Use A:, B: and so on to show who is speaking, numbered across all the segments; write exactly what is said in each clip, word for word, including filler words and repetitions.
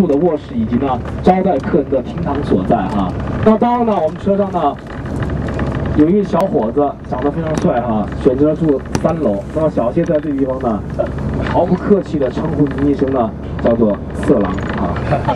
A: 的卧室以及呢招待客人的厅堂所在哈。那当然呢，我们车上呢有一个小伙子长得非常帅哈，选择了住三楼。那么小谢在这个地方呢，毫不客气的称呼您一声呢，叫做色狼啊。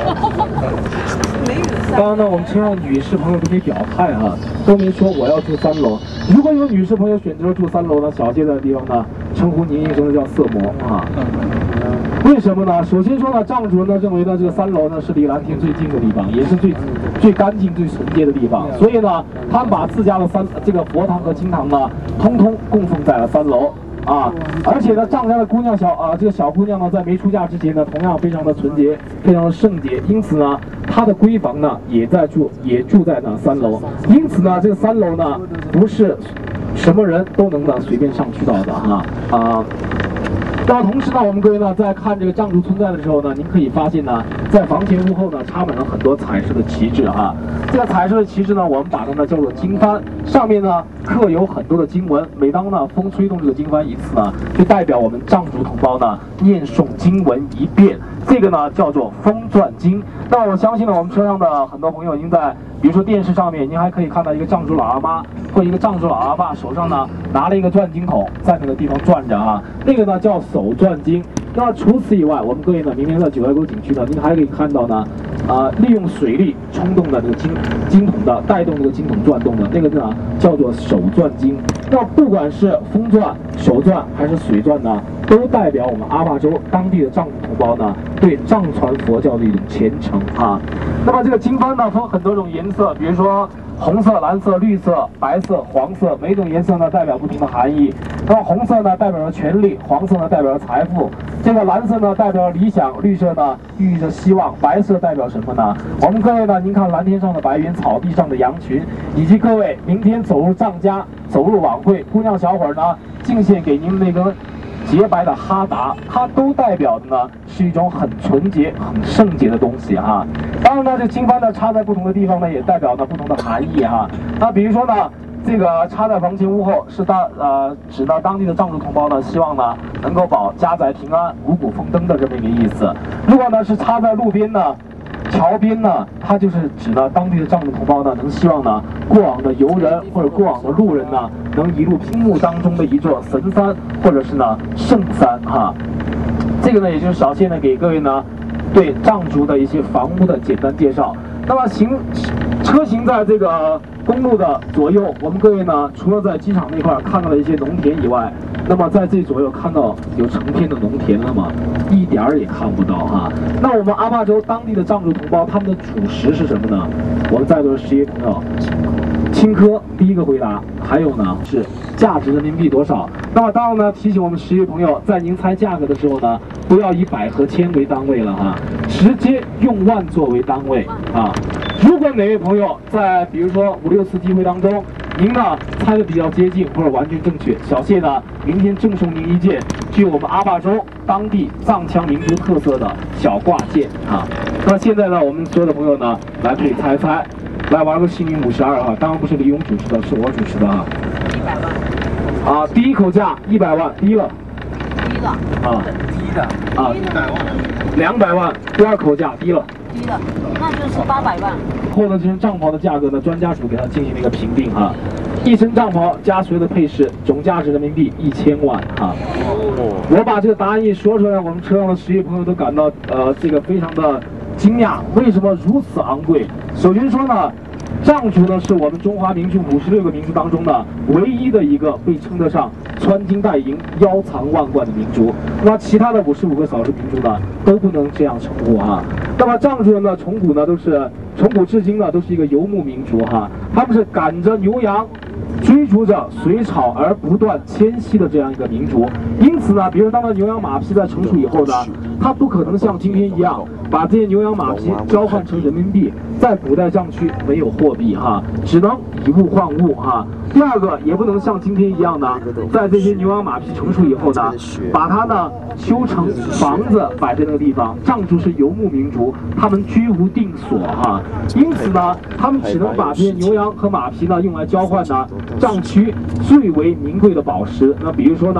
A: 当然呢，我们车上女士朋友都没表态哈，都没说我要住三楼。如果有女士朋友选择住三楼呢，小谢在这个地方呢，称呼您一声叫色魔啊。为什么呢？首先说呢，藏族人呢认为呢，这个三楼呢是离蓝天最近的地方，也是最最干净、最纯洁的地方。所以呢，他们把自家的三这个佛堂和经堂呢，通通供奉在了三楼啊。而且呢，藏家的姑娘小啊，这个小姑娘呢，在没出嫁之前呢，同样非常的纯洁，非常的圣洁。因此呢，她的闺房呢也在住，也住在呢三楼。因此呢，这个三楼呢不是什么人都能呢随便上去到的哈啊。那同时呢，我们各位呢在看这个藏族村寨的时候呢，您可以发现呢，在房前屋后呢插满了很多彩色的旗帜哈。这个彩色的旗帜呢，我们把它呢叫做经幡，上面呢刻有很多的经文。每当呢风吹动这个经幡一次呢，就代表我们藏族同胞呢念诵经文一遍，这个呢叫做风转经。那我相信呢，我们车上的很多朋友已经在，比如说电视上面，您还可以看到一个藏族老阿妈或一个藏族老阿爸手上呢拿了一个转经筒，在那个地方转着啊，那个呢叫手转经。那么除此以外，我们各位呢，明年在九寨沟景区呢，您还可以看到呢，啊、呃，利用水力冲动的这个经经筒的带动这个经筒转动的那个呢，叫做手转经。那不管是风转、手转还是水转呢，都代表我们阿坝州当地的藏族同胞呢对藏传佛教的一种虔诚啊。那么这个经幡呢分很多种颜色，比如说红色、蓝色、绿色、白色、黄色，每种颜色呢代表不同的含义。那么红色呢代表着权力，黄色呢代表着财富，这个蓝色呢代表理想，绿色呢寓意着希望，白色代表什么呢？我们各位呢，您看蓝天上的白云，草地上的羊群，以及各位明天走入藏家、走入晚会，姑娘小伙呢敬献给您那根洁白的哈达，它都代表的呢是一种很纯洁、很圣洁的东西哈。当然呢，这经幡呢插在不同的地方呢，也代表呢不同的含义哈。那比如说呢，这个插在房前屋后是当呃指呢当地的藏族同胞呢，希望呢能够保家宅平安、五谷丰登的这么一个意思。如果呢是插在路边呢、桥边呢，它就是指呢当地的藏族同胞呢，能希望呢过往的游人或者过往的路人呢，能一路屏幕当中的一座神山或者是呢圣山哈。这个呢，也就是小谢呢给各位呢对藏族的一些房屋的简单介绍。那么行车行在这个公路的左右，我们各位呢除了在机场那块看到了一些农田以外，那么在这左右看到有成片的农田了吗？一点儿也看不到哈。那我们阿坝州当地的藏族同胞，他们的主食是什么呢？我们在座的十一朋友，青稞第一个回答，还有呢是价值人民币多少？那么当然呢，提醒我们十一朋友，在您猜价格的时候呢，不要以百和千为单位了哈，直接用万作为单位啊。如果哪位朋友在比如说五六次机会当中，您呢猜的比较接近或者完全正确，小谢呢明天赠送您一件具有我们阿坝州当地藏羌民族特色的小挂件啊。那现在呢，我们所有的朋友呢来可以猜猜，来玩个幸运五十二啊，当然不是李勇主持的，是我主持的啊。
B: 一百万。
A: 啊，第一口价一百万，低了。
B: 低了。
A: 啊，
C: 低的
A: 啊，
C: 一百万，
A: 两百万，第二口价低了。
B: 低了，那就是八百万。
A: 后呢，这身帐篷的价格呢，专家组给它进行了一个评定哈。一身帐篷加所有的配饰，总价值人民币一千万啊！我把这个答案一说出来，我们车上的实业朋友都感到呃这个非常的惊讶，为什么如此昂贵？首先说呢，藏族呢是我们中华民族五十六个民族当中呢唯一的一个被称得上穿金戴银、腰藏万贯的民族。那其他的五十五个少数民族呢都不能这样称呼哈。那么藏族人呢，从古呢都是从古至今呢都是一个游牧民族哈，他们是赶着牛羊，追逐着水草而不断迁徙的这样一个民族。因此呢，比如当它牛羊马匹在成熟以后呢，它不可能像今天一样把这些牛羊马匹交换成人民币。在古代藏区没有货币哈，只能以物换物哈。第二个，也不能像今天一样呢，在这些牛羊马匹成熟以后呢，把它呢修成房子摆在那个地方。藏族是游牧民族，他们居无定所哈，因此呢，他们只能把这些牛羊和马匹呢用来交换呢藏区最为名贵的宝石。那比如说呢，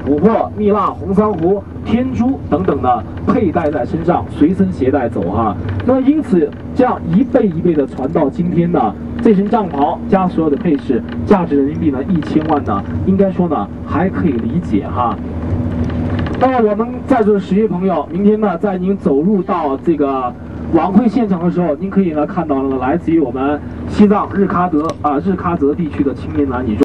A: 琥珀、蜜蜡、红珊瑚、天珠等等的佩戴在身上，随身携带走哈。那么因此，这样一辈一辈的传到今天呢，这身战袍加所有的配饰，价值人民币呢一千万呢，应该说呢还可以理解哈。那么我们在座的十位朋友，明天呢，在您走入到这个晚会现场的时候，您可以呢看到呢来自于我们西藏日喀则啊日喀则地区的青年男女。